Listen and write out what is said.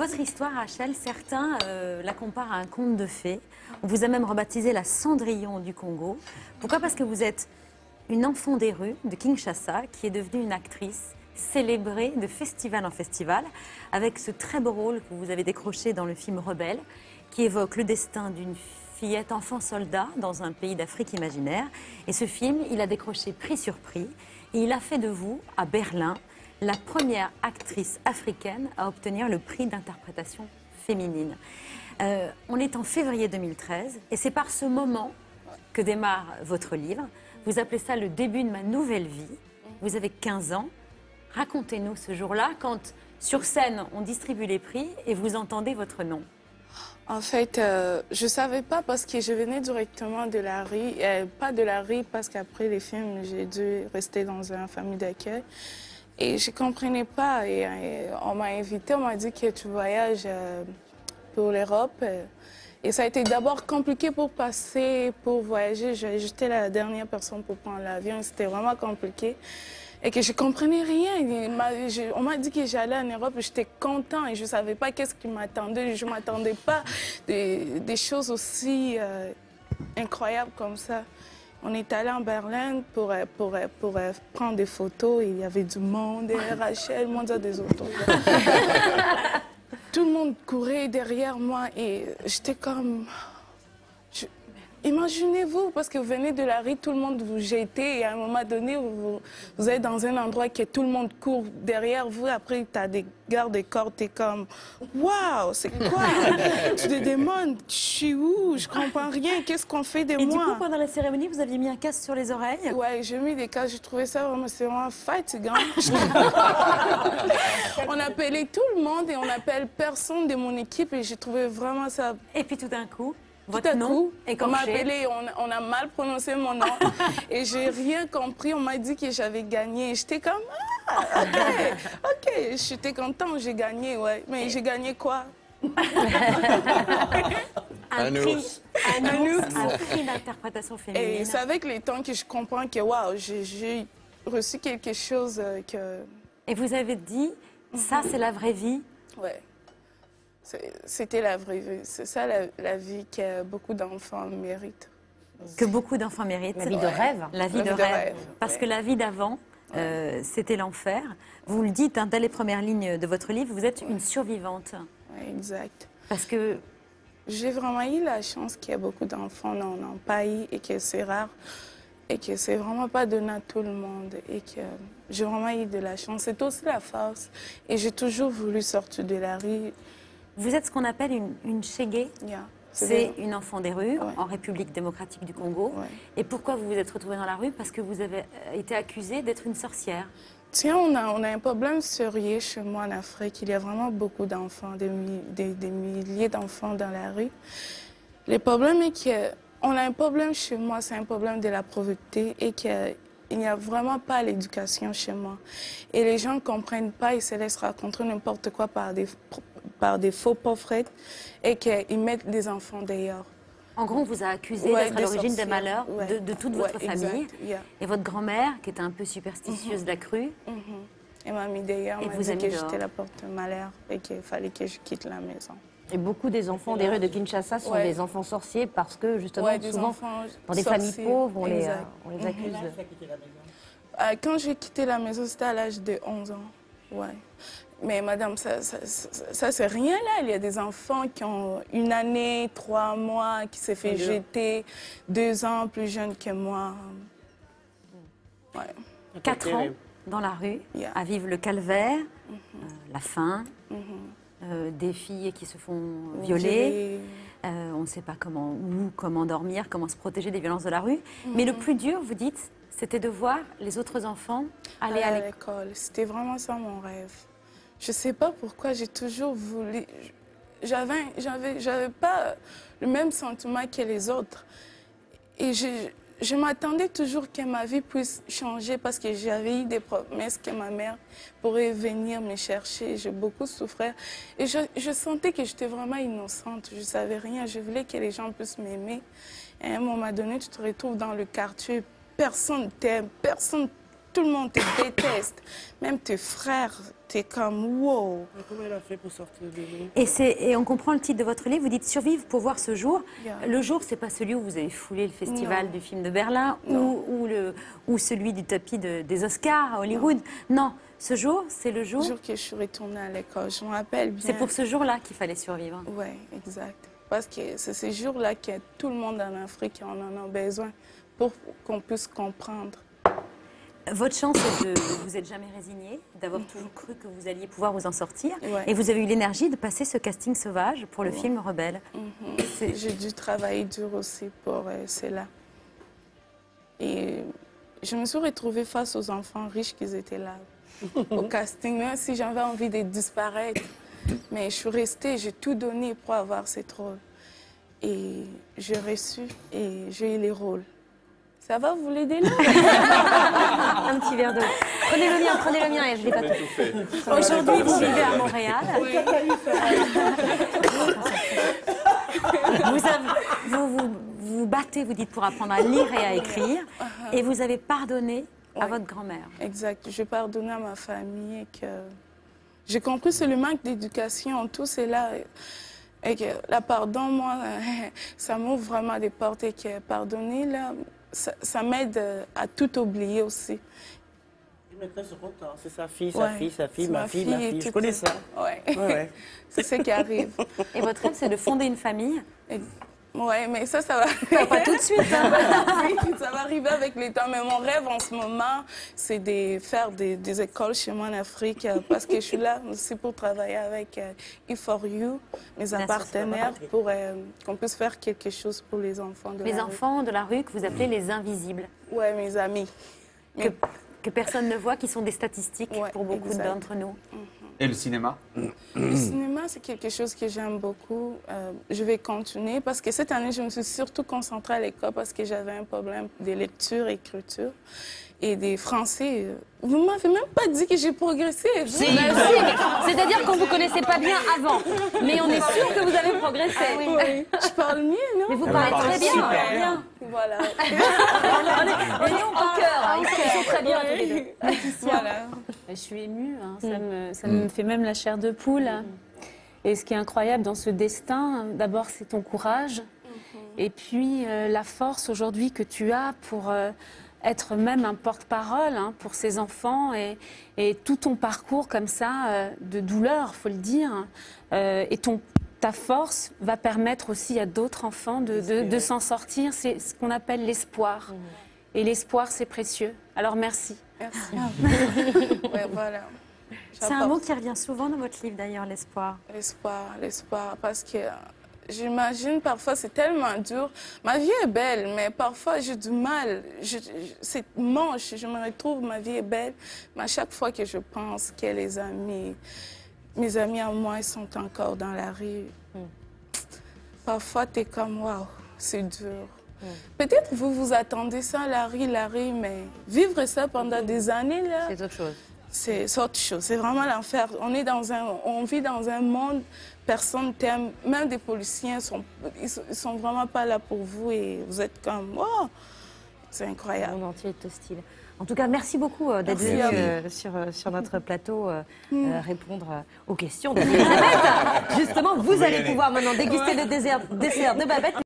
Votre histoire, Rachel, certains la comparent à un conte de fées. On vous a même rebaptisé la Cendrillon du Congo. Pourquoi? Parce que vous êtes une enfant des rues de Kinshasa qui est devenue une actrice célébrée de festival en festival avec ce très beau rôle que vous avez décroché dans le film Rebelle qui évoque le destin d'une fillette enfant soldat dans un pays d'Afrique imaginaire. Et ce film, il a décroché prix sur prix et il a fait de vous, à Berlin, la première actrice africaine à obtenir le prix d'interprétation féminine. On est en février 2013 et c'est par ce moment que démarre votre livre. Vous appelez ça le début de ma nouvelle vie. Vous avez 15 ans. Racontez-nous ce jour-là quand sur scène on distribue les prix et vous entendez votre nom. En fait, je ne savais pas parce que je venais directement de la rue. Pas de la rue parce qu'après les films, j'ai dû rester dans une famille d'accueil. Et je ne comprenais pas. Et on m'a invité, on m'a dit que tu voyages pour l'Europe. Et ça a été d'abord compliqué pour voyager. J'étais la dernière personne pour prendre l'avion. C'était vraiment compliqué. Et que je ne comprenais rien. On m'a dit que j'allais en Europe. J'étais contente et je ne savais pas qu'est-ce qui m'attendait. Je ne m'attendais pas des choses aussi incroyables comme ça. On est allé en Berlin pour prendre des photos. Il y avait du monde, et Rachel, le monde a des autos. Tout le monde courait derrière moi et j'étais comme... Imaginez-vous, parce que vous venez de la rue, tout le monde vous jette et à un moment donné, vous êtes dans un endroit que tout le monde court derrière vous. Après, tu as des gardes des corps, tu es comme « Waouh, c'est quoi? » Tu te demandes « Je suis où? Je comprends rien. Qu'est-ce qu'on fait de moi? » Et du coup, pendant la cérémonie, vous aviez mis un casque sur les oreilles? Ouais, j'ai mis des casques. J'ai trouvé ça vraiment fatigant. On appelait tout le monde et on appelle personne de mon équipe et j'ai trouvé vraiment ça... Et puis tout d'un coup... Tout à coup, on m'a appelé, on a mal prononcé mon nom et j'ai rien compris. On m'a dit que j'avais gagné. J'étais comme, ah, ok, j'étais contente, j'ai gagné, ouais. Mais j'ai gagné quoi? Un prix d'interprétation féminine. Et c'est avec les temps que je comprends que, waouh, j'ai reçu quelque chose que... Et vous avez dit, ça c'est la vraie vie? Ouais. C'était la vraie vie. C'est ça la vie que beaucoup d'enfants méritent. Que beaucoup d'enfants méritent. La vie de rêve. La vie de rêve. Parce que la vie d'avant, c'était l'enfer. Vous le dites dès les premières lignes de votre livre, vous êtes une survivante. Oui, exact. Parce que... J'ai vraiment eu la chance qu'il y a beaucoup d'enfants n'ont pas eu et que c'est rare. Et que c'est vraiment pas donné à tout le monde. Et que j'ai vraiment eu de la chance. C'est aussi la force. Et j'ai toujours voulu sortir de la rue. Vous êtes ce qu'on appelle une Chégué. Yeah. C'est une enfant des rues, en République démocratique du Congo. Ouais. Et pourquoi vous vous êtes retrouvée dans la rue? Parce que vous avez été accusée d'être une sorcière. Tiens, on a un problème sérieux chez moi en Afrique. Il y a vraiment beaucoup d'enfants, des milliers d'enfants dans la rue. Le problème est qu'on a un problème chez moi, c'est un problème de la pauvreté et qu'il n'y a vraiment pas l'éducation chez moi. Et les gens ne comprennent pas, ils se laissent raconter n'importe quoi par des faux prophètes et qu'ils mettent des enfants dehors. En gros, on vous a accusé d'être à l'origine des malheurs de toute votre famille. Exact, Et votre grand-mère, qui était un peu superstitieuse de la crue. Elle m'a mis dehors, elle m'a dit que j'étais la porte-malheur et qu'il fallait que je quitte la maison. Et beaucoup des enfants des rues de Kinshasa sont des enfants sorciers parce que, justement, souvent, dans des familles pauvres, on les accuse. Quand j'ai quitté la maison, c'était à l'âge de 11 ans. Ouais. Mais madame, ça c'est rien là. Il y a des enfants qui ont 1 année, 3 mois, qui s'est fait jeter, 2 ans plus jeunes que moi. Ouais. 4 ans dans la rue, à vivre le calvaire, la faim, des filles qui se font violer. On ne sait pas comment dormir, comment se protéger des violences de la rue. Mais le plus dur, vous dites, c'était de voir les autres enfants aller à l'école. C'était vraiment ça mon rêve. Je ne sais pas pourquoi j'ai toujours voulu... J'avais pas le même sentiment que les autres. Et je m'attendais toujours que ma vie puisse changer parce que j'avais eu des promesses que ma mère pourrait venir me chercher. J'ai beaucoup souffert. Et je sentais que j'étais vraiment innocente. Je ne savais rien. Je voulais que les gens puissent m'aimer. Et à un moment donné, tu te retrouves dans le quartier. Personne t'aime, personne tout le monde te déteste. Même tes frères, t'es comme wow. Comment elle a fait pour sortir de l'eau? Et on comprend le titre de votre livre, vous dites survivre pour voir ce jour. Yeah. Le jour, c'est pas celui où vous avez foulé le festival du film de Berlin ou celui du tapis des Oscars à Hollywood. Non, ce jour, c'est le jour. Le jour que je suis retournée à l'école, je me rappelle bien. C'est pour ce jour-là qu'il fallait survivre. Oui, exact. Parce que c'est ce jour-là que tout le monde en Afrique en a besoin pour qu'on puisse comprendre. Votre chance, c'est de vous êtes jamais résigné, d'avoir toujours cru que vous alliez pouvoir vous en sortir. Ouais. Et vous avez eu l'énergie de passer ce casting sauvage pour le film Rebelle. J'ai dû travailler dur aussi pour cela. Et je me suis retrouvée face aux enfants riches qui étaient là, au casting, même si j'avais envie de disparaître. Mais je suis restée, j'ai tout donné pour avoir ces rôles. Et j'ai reçu et j'ai eu les rôles. Ça va, vous voulez des là? Un petit verre d'eau. Prenez le mien, et je l'ai pas tout fait. Aujourd'hui, vous vivez à Montréal. Vous battez, vous dites, pour apprendre à lire et à écrire. Et vous avez pardonné à votre grand-mère. Exact. J'ai pardonné à ma famille et que j'ai compris c'est le manque d'éducation, tout cela. Et que la pardon, moi, ça m'ouvre vraiment des portes. Et que pardonner, là, ça m'aide à tout oublier aussi. Et maintenant, ils sont contents. C'est sa fille, ma fille. Je connais ça. Ouais. C'est ce qui arrive. Et votre rêve, c'est de fonder une famille? Oui, mais ça va... Pas tout de suite. Hein. Ça va arriver avec le temps. Mais mon rêve en ce moment, c'est de faire des écoles chez moi en Afrique parce que je suis là aussi pour travailler avec E4U, mes partenaires, pour qu'on puisse faire quelque chose pour les enfants de la rue. Les enfants de la rue que vous appelez les invisibles. Oui, mes amis. Que personne ne voit, qui sont des statistiques pour beaucoup d'entre nous. Et le cinéma? Le cinéma, c'est quelque chose que j'aime beaucoup. Je vais continuer parce que cette année, je me suis surtout concentrée à l'école parce que j'avais un problème de lecture, écriture et des français. Vous ne m'avez même pas dit que j'ai progressé. C'est-à-dire qu'on ne vous connaissait pas bien avant, mais on est sûr que vous avez progressé. Ah, oui. Je parle mieux, non? Mais vous parlez très bien. Voilà. On est en cœur, ils sont très bien tous les deux. Voilà. Je suis émue, hein. Ça me fait même la chair de poule. Et ce qui est incroyable dans ce destin, d'abord c'est ton courage, et puis la force aujourd'hui que tu as pour être même un porte-parole pour ces enfants, et tout ton parcours comme ça, de douleur, faut le dire, et ta force va permettre aussi à d'autres enfants de s'en sortir. C'est ce qu'on appelle l'espoir. Et l'espoir, c'est précieux. Alors merci. Merci. Ouais, voilà. C'est un mot qui revient souvent dans votre livre d'ailleurs, l'espoir. L'espoir, parce que j'imagine parfois c'est tellement dur. Ma vie est belle, mais parfois j'ai du mal. C'est moche, je me retrouve, ma vie est belle, mais à chaque fois que je pense que mes amis à moi, ils sont encore dans la rue, parfois tu es comme waouh, c'est dur. Peut-être vous vous attendez ça à la rue, mais vivre ça pendant des années, là... C'est autre chose. C'est autre chose, c'est vraiment l'enfer. On vit dans un monde, personne t'aime, même des policiers, ils sont vraiment pas là pour vous et vous êtes comme, oh, c'est incroyable. Le monde entier est hostile. En tout cas, merci beaucoup d'être venu sur notre plateau répondre aux questions d'Elisabeth. Justement, vous allez pouvoir maintenant déguster le dessert de Babette.